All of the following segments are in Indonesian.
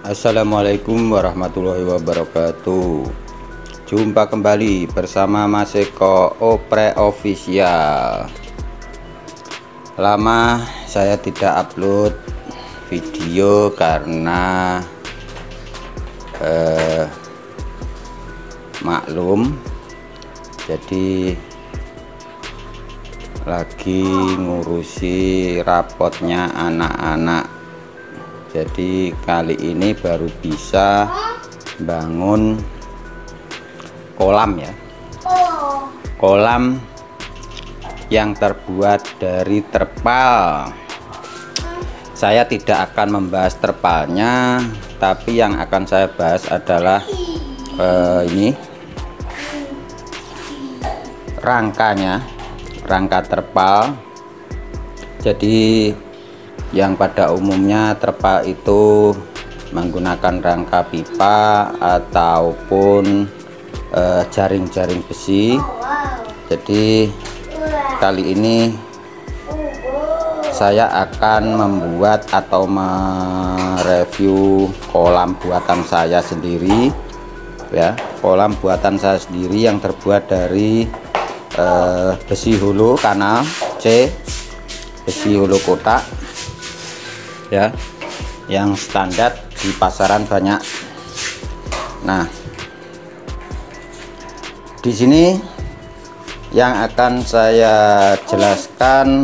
Assalamualaikum warahmatullahi wabarakatuh. Jumpa kembali bersama Mas Eko Opre Official. Lama saya tidak upload video karena maklum, jadi lagi ngurusi rapotnya anak-anak. Jadi kali ini baru bisa bangun kolam ya, kolam yang terbuat dari terpal. Saya tidak akan membahas terpalnya, tapi yang akan saya bahas adalah ini rangkanya, rangka terpal. Jadi yang pada umumnya terpal itu menggunakan rangka pipa ataupun jaring-jaring besi. Jadi kali ini saya akan membuat atau mereview kolam buatan saya sendiri ya, kolam buatan saya sendiri yang terbuat dari besi hulu kanal C, besi hulu kotak ya, yang standar di pasaran banyak. Nah, di sini yang akan saya jelaskan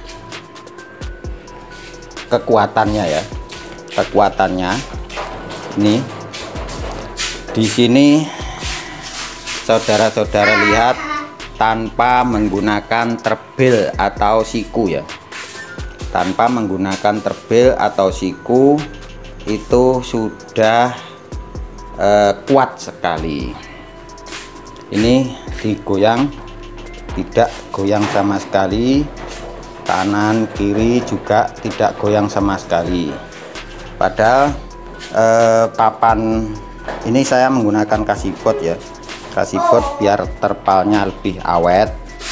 kekuatannya ya, kekuatannya ini. Di sini saudara-saudara lihat, tanpa menggunakan terbil atau siku ya, tanpa menggunakan terbil atau siku itu sudah kuat sekali. Ini digoyang, tidak goyang sama sekali, kanan kiri juga tidak goyang sama sekali. Padahal papan ini saya menggunakan kasibot ya, kasibot biar terpalnya lebih awet,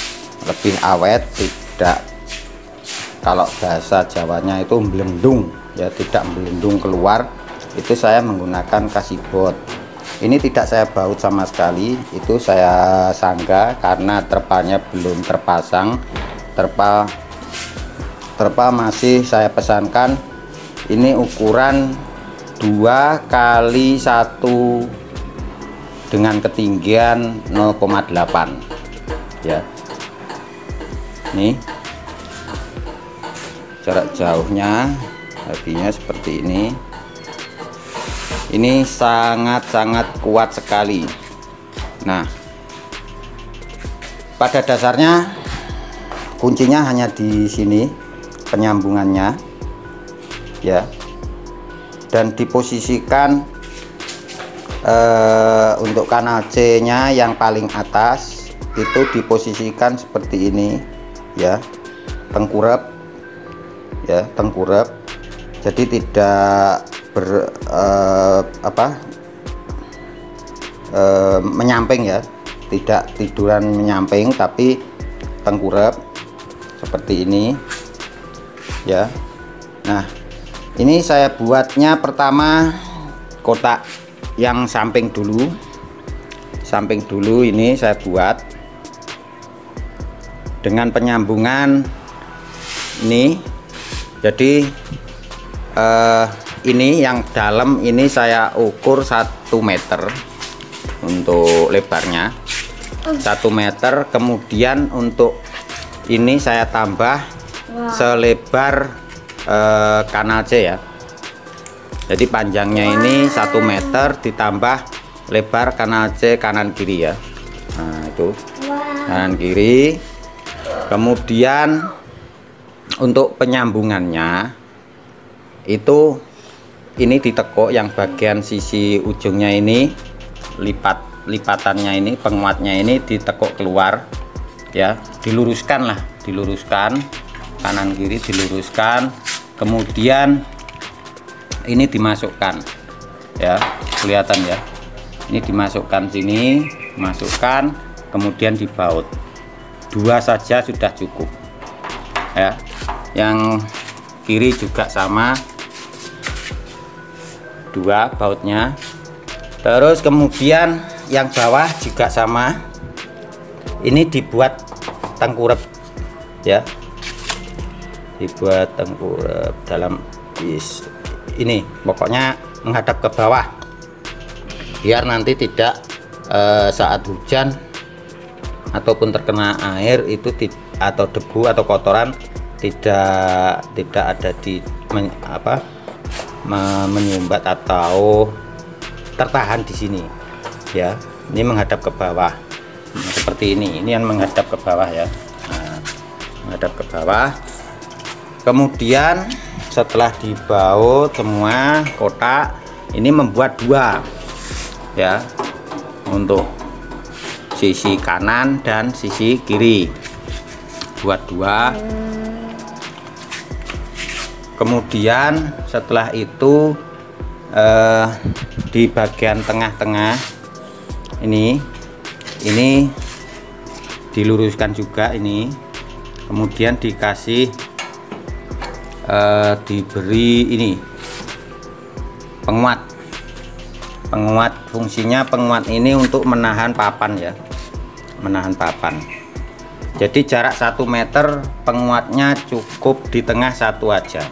tidak, kalau bahasa Jawanya itu melendung ya, tidak melendung keluar. Itu saya menggunakan kasibot. Ini tidak saya baut sama sekali, itu saya sanggah karena terpalnya belum terpasang. Terpal masih saya pesankan. Ini ukuran 2 kali 1 dengan ketinggian 0,8 ya. Nih jarak jauhnya, artinya seperti ini. Ini sangat-sangat kuat sekali. Nah, pada dasarnya kuncinya hanya di sini, penyambungannya ya, dan diposisikan untuk kanal C nya yang paling atas itu diposisikan seperti ini ya, tengkurap ya, tengkurap. Jadi tidak menyamping ya, tidak tiduran menyamping, tapi tengkurap seperti ini ya. Nah, ini saya buatnya pertama kotak yang samping dulu, ini saya buat dengan penyambungan ini. Jadi ini yang dalam ini saya ukur 1 meter untuk lebarnya, 1 meter. Kemudian untuk ini saya tambah selebar kanal C ya. Jadi panjangnya ini 1 meter ditambah lebar kanal C kanan kiri ya. Nah itu kanan kiri. Kemudian untuk penyambungannya itu ini ditekuk, yang bagian sisi ujungnya ini, lipatannya ini, penguatnya ini ditekuk keluar ya, diluruskan lah, diluruskan kanan kiri, diluruskan. Kemudian ini dimasukkan ya, kelihatan ya, ini dimasukkan sini, masukkan, kemudian dibaut. 2 saja sudah cukup ya. Yang kiri juga sama, 2 bautnya. Terus kemudian yang bawah juga sama, ini dibuat tengkurap ya, dibuat tengkurap dalam ini, pokoknya menghadap ke bawah biar nanti tidak saat hujan ataupun terkena air itu atau debu atau kotoran tidak ada di menyumbat atau tertahan di sini ya. Ini menghadap ke bawah seperti ini yang menghadap ke bawah ya. Nah, menghadap ke bawah. Kemudian setelah dibaut semua kotak, ini membuat 2 ya, untuk sisi kanan dan sisi kiri, buat 2. Kemudian setelah itu di bagian tengah-tengah ini diluruskan juga ini, kemudian dikasih diberi ini penguat. Fungsinya penguat ini untuk menahan papan ya, menahan papan. Jadi jarak 1 meter, penguatnya cukup di tengah satu aja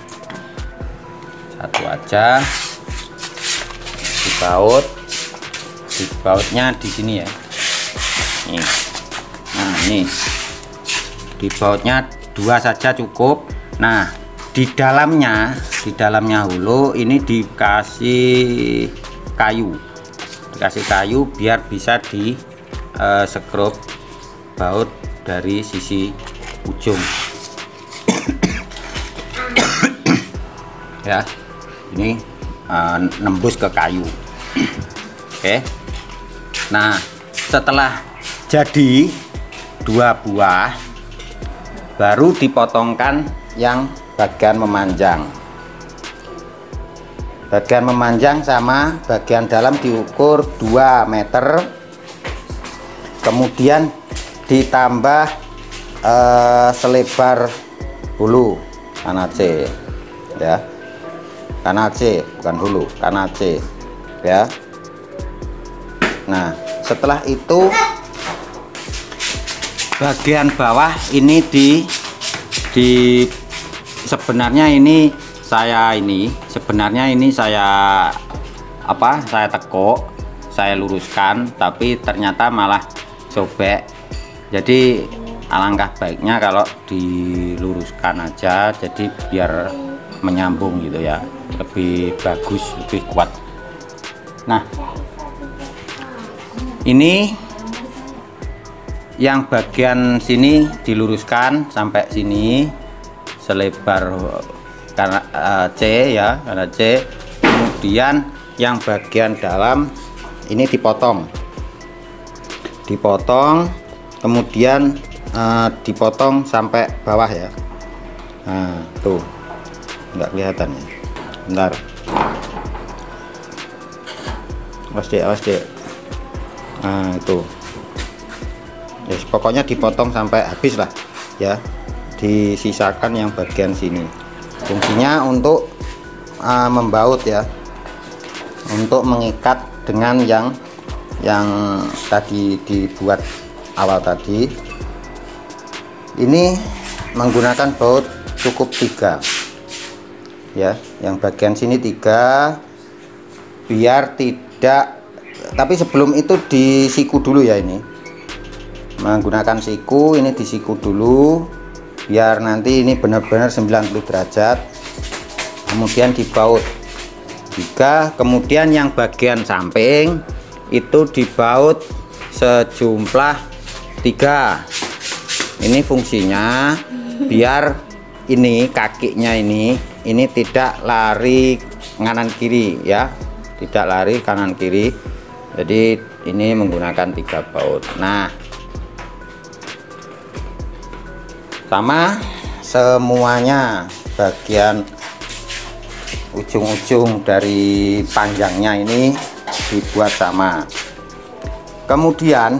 dibautnya di sini ya. Nih. Nah, ini dibautnya 2 saja cukup. Nah, di dalamnya hulu ini dikasih kayu biar bisa di sekrup baut dari sisi ujung ya. Ini nembus ke kayu. Oke. Nah, setelah jadi 2 buah baru dipotongkan yang bagian memanjang. Bagian memanjang sama bagian dalam diukur 2 meter, kemudian ditambah selebar hulu kanace ya, kanace bukan hulu, kanace ya. Nah, setelah itu bagian bawah ini sebenarnya ini saya tekuk, saya luruskan, tapi ternyata malah sobek. Jadi alangkah baiknya kalau diluruskan aja, jadi biar menyambung gitu ya, lebih bagus, lebih kuat. Nah, ini yang bagian sini diluruskan sampai sini selebar karena C ya, karena C. Kemudian yang bagian dalam ini dipotong, kemudian dipotong sampai bawah ya. Nah, tuh nggak kelihatan ya, bentar, awas dek. Nah, itu yes, pokoknya dipotong sampai habis lah ya, disisakan yang bagian sini. Fungsinya untuk membaut ya, untuk mengikat dengan yang tadi dibuat awal tadi. Ini menggunakan baut cukup 3 ya, yang bagian sini 3 biar tidak, tapi sebelum itu disiku dulu ya. Ini menggunakan siku, ini disiku dulu biar nanti ini benar-benar 90 derajat, kemudian dibaut 3. Kemudian yang bagian samping itu dibaut sejumlah 3. Ini fungsinya biar ini kakinya ini tidak lari kanan kiri ya, tidak lari kanan kiri. Jadi ini menggunakan 3 baut. Nah, sama semuanya, bagian ujung-ujung dari panjangnya ini dibuat sama. Kemudian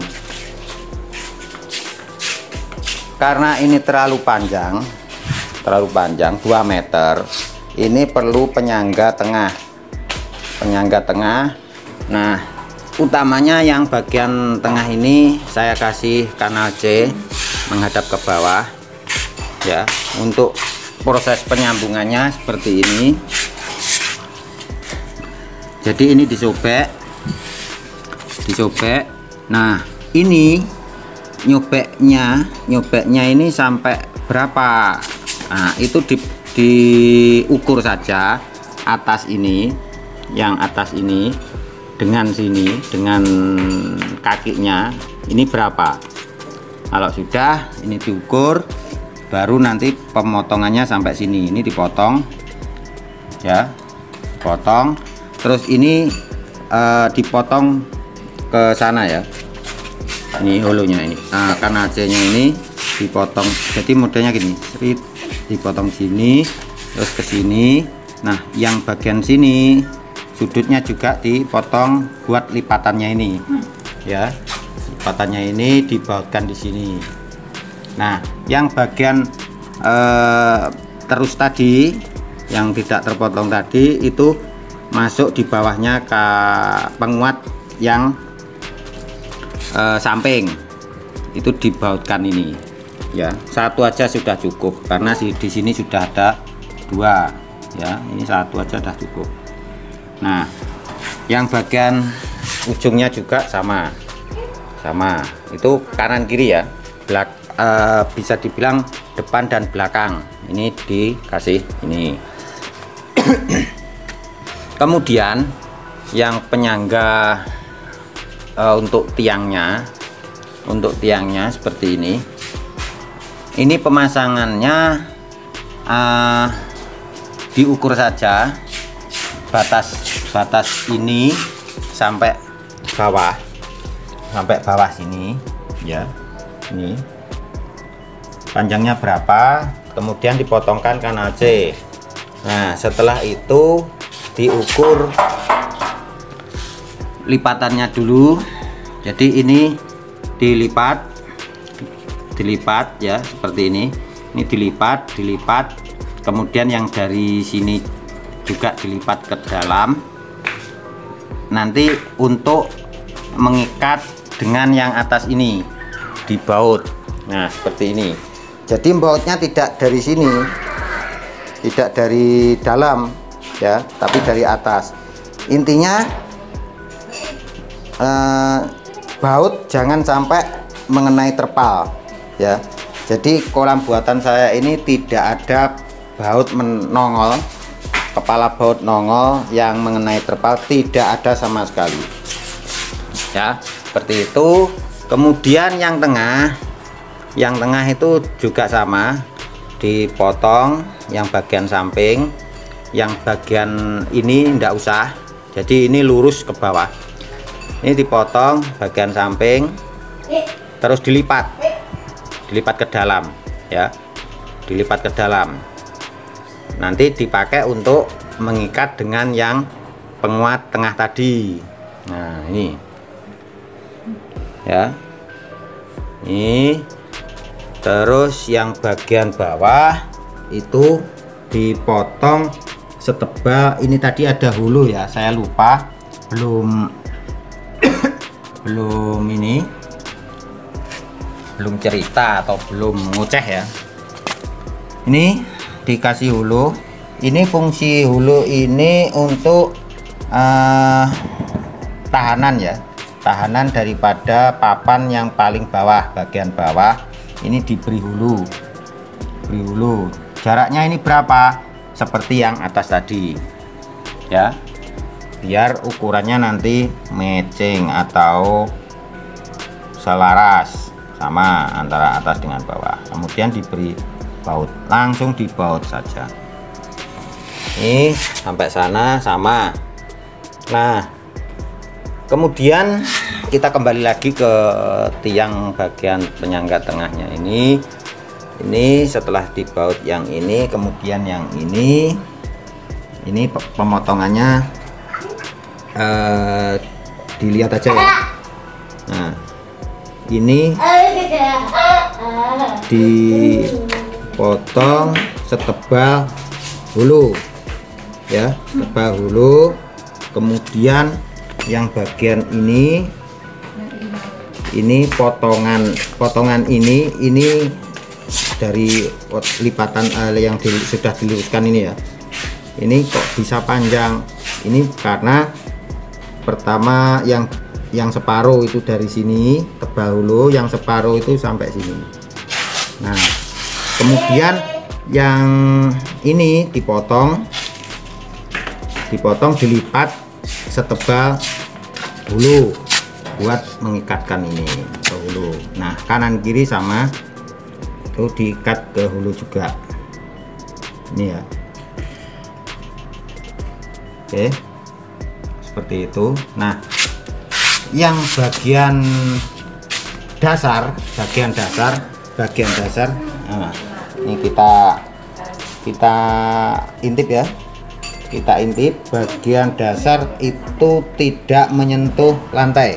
karena ini terlalu panjang 2 meter, ini perlu penyangga tengah penyangga tengah. Nah, utamanya yang bagian tengah ini saya kasih kanal C menghadap ke bawah ya. Untuk proses penyambungannya seperti ini. Jadi ini disobek. Nah, ini nyobeknya ini sampai berapa? Nah, itu diukur saja atas ini, yang atas ini dengan sini, dengan kakinya ini berapa. Kalau sudah ini diukur, baru nanti pemotongannya sampai sini. Ini dipotong ya, potong, terus ini dipotong ke sana ya. Ini holonya ini. Nah, karena AC-nya ini dipotong. Jadi modelnya gini, dipotong sini, terus ke sini. Nah, yang bagian sini sudutnya juga dipotong buat lipatannya ini. Ya. Lipatannya ini dibautkan di sini. Nah, yang bagian terus tadi yang tidak terpotong tadi itu masuk di bawahnya ke penguat yang samping, itu dibautkan ini ya. Satu aja sudah cukup karena di sini sudah ada dua ya, ini satu aja sudah cukup. Nah, yang bagian ujungnya juga sama itu kanan kiri ya, bisa dibilang depan dan belakang ini dikasih ini. Kemudian yang penyangga untuk tiangnya seperti ini. Ini pemasangannya diukur saja batas ini sampai bawah sini ya. Ini panjangnya berapa, kemudian dipotongkan kanal C. Nah, setelah itu diukur lipatannya dulu. Jadi ini dilipat ya, seperti ini dilipat, kemudian yang dari sini juga dilipat ke dalam, nanti untuk mengikat dengan yang atas ini dibaut. Nah, seperti ini. Jadi bautnya tidak dari sini, tidak dari dalam ya, tapi dari atas. Intinya baut jangan sampai mengenai terpal ya. Jadi kolam buatan saya ini tidak ada baut menongol, kepala baut nongol yang mengenai terpal, tidak ada sama sekali ya, seperti itu. Kemudian yang tengah itu juga sama, dipotong yang bagian samping, yang bagian ini tidak usah, jadi ini lurus ke bawah. Ini dipotong bagian samping, terus dilipat ke dalam ya, dilipat ke dalam. Nanti dipakai untuk mengikat dengan yang penguat tengah tadi. Nah, ini ya, ini. Terus yang bagian bawah itu dipotong setebal ini. Tadi ada hulu ya, saya lupa, belum cerita atau belum ngoceh ya. Ini dikasih hulu. Ini fungsi hulu ini untuk tahanan ya, tahanan daripada papan yang paling bawah, bagian bawah ini diberi hulu. Jaraknya ini berapa, seperti yang atas tadi ya, biar ukurannya nanti matching atau selaras sama antara atas dengan bawah. Kemudian diberi baut, langsung dibaut saja. Ini sampai sana sama. Nah, kemudian kita kembali lagi ke tiang bagian penyangga tengahnya ini. Ini setelah dibaut yang ini, kemudian yang ini pemotongannya dilihat aja ya. Nah, ini dipotong setebal hulu ya, setebal hulu. Kemudian yang bagian ini potongan ini dari lipatan yang sudah diluruskan ini ya. Ini kok bisa panjang, ini karena pertama yang separuh itu dari sini tebal hulu, yang separuh itu sampai sini. Nah kemudian yang ini dipotong dilipat setebal hulu buat mengikatkan ini ke hulu. Nah kanan kiri sama itu diikat ke hulu juga ini ya. Oke, seperti itu. Nah yang bagian dasar nah, ini kita intip ya, kita intip bagian dasar itu tidak menyentuh lantai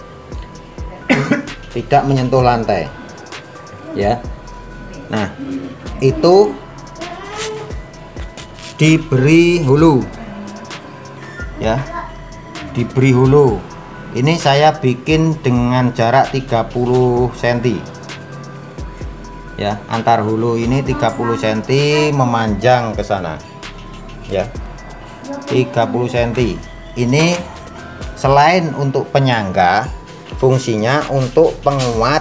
tidak menyentuh lantai ya. Nah itu diberi hulu ya, diberi hulu. Ini saya bikin dengan jarak 30 cm ya, antar hulu ini 30 cm memanjang ke sana ya, 30 cm. Ini selain untuk penyangga, fungsinya untuk penguat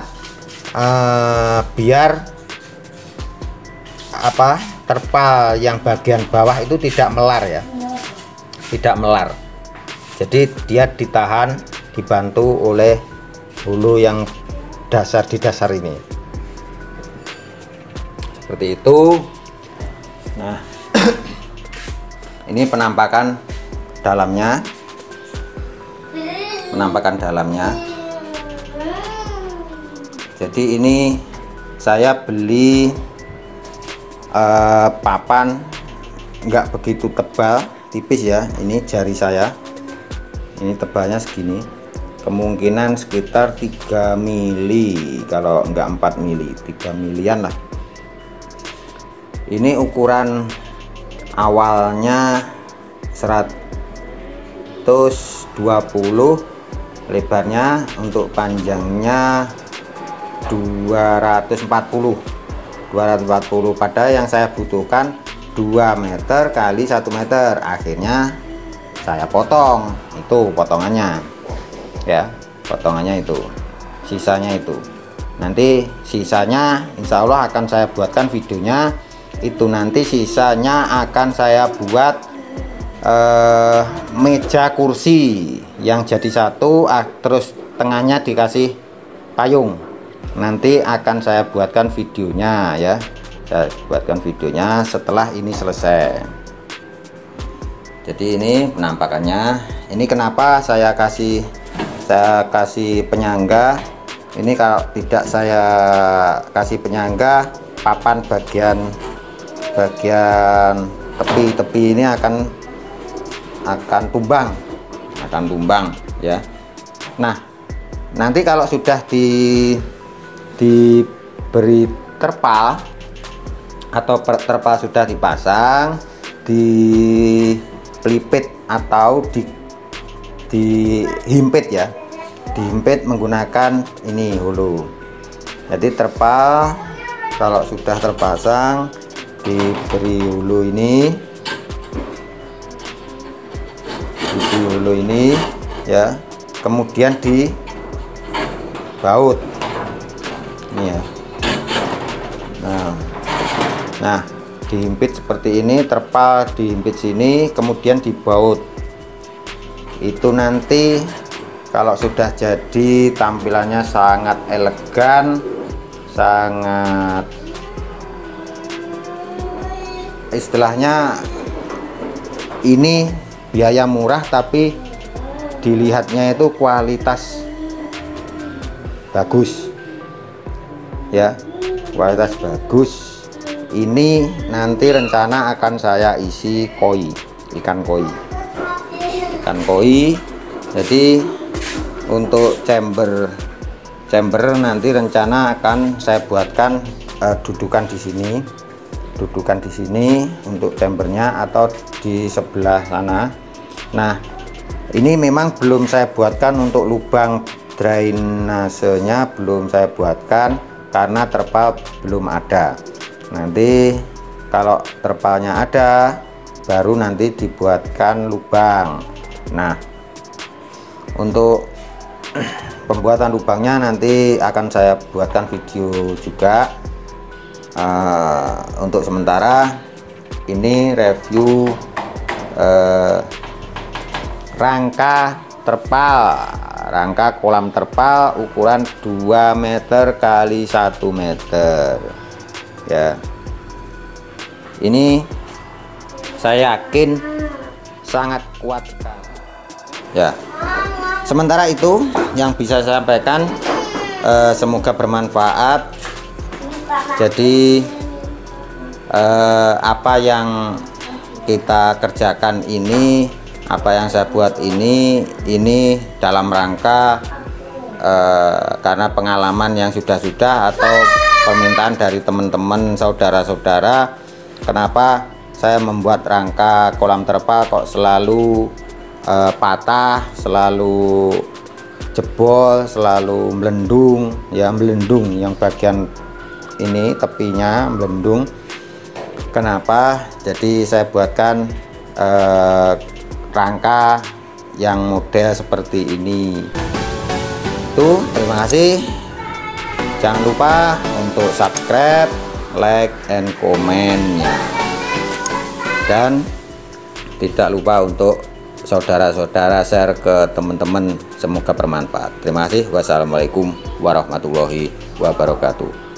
biar terpal yang bagian bawah itu tidak melar ya, tidak melar. Jadi dia ditahan, dibantu oleh hulu yang di dasar ini seperti itu. Nah ini penampakan dalamnya, jadi ini saya beli papan nggak begitu tebal, tipis ya. Ini jari saya ini tebalnya segini, kemungkinan sekitar 3 mili, kalau enggak 4 mili, 3 milian lah. Ini ukuran awalnya 120, lebarnya, untuk panjangnya 240, pada yang saya butuhkan 2 meter kali 1 meter. Akhirnya saya potong, itu potongannya ya, potongannya itu, sisanya itu. Nanti sisanya insya Allah akan saya buatkan videonya. Itu nanti sisanya akan saya buat meja kursi yang jadi satu, terus tengahnya dikasih payung. Nanti akan saya buatkan videonya ya, saya buatkan videonya setelah ini selesai. Jadi ini penampakannya. Ini kenapa saya kasih penyangga. Ini kalau tidak saya kasih penyangga, papan bagian tepi ini akan tumbang ya. Nah nanti kalau sudah diberi terpal atau terpal sudah dipasang, pelipit atau dihimpit ya, dihimpit menggunakan ini hulu. Jadi terpal kalau sudah terpasang diberi hulu ini, ya, kemudian dibaut ini ya. Nah dihimpit seperti ini, terpal dihimpit sini, kemudian dibaut. Itu nanti kalau sudah jadi tampilannya sangat elegan, sangat istilahnya ini biaya murah tapi dilihatnya itu kualitas bagus ya, kualitas bagus. Ini nanti rencana akan saya isi koi, ikan koi. Jadi untuk chamber nanti rencana akan saya buatkan dudukan di sini untuk chambernya atau di sebelah sana. Nah Ini memang belum saya buatkan untuk lubang drainasenya, belum saya buatkan karena terpal belum ada. Nanti kalau terpalnya ada baru nanti dibuatkan lubang. Nah, untuk pembuatan lubangnya nanti akan saya buatkan video juga. Untuk sementara ini review rangka kolam terpal ukuran 2 meter kali 1 meter ya. Ini saya yakin sangat kuat ya. Sementara itu yang bisa saya sampaikan, semoga bermanfaat. Jadi apa yang kita kerjakan ini, apa yang saya buat ini dalam rangka karena pengalaman yang sudah atau permintaan dari teman-teman saudara-saudara. Kenapa saya membuat rangka kolam terpal kok selalu patah, selalu jebol, selalu melendung ya, melendung yang bagian ini tepinya melendung. Kenapa? Jadi saya buatkan rangka yang model seperti ini. Tuh, terima kasih. Jangan lupa untuk subscribe, like, and komennya, dan tidak lupa untuk saudara-saudara share ke teman-teman. Semoga bermanfaat. Terima kasih. Wassalamualaikum warahmatullahi wabarakatuh.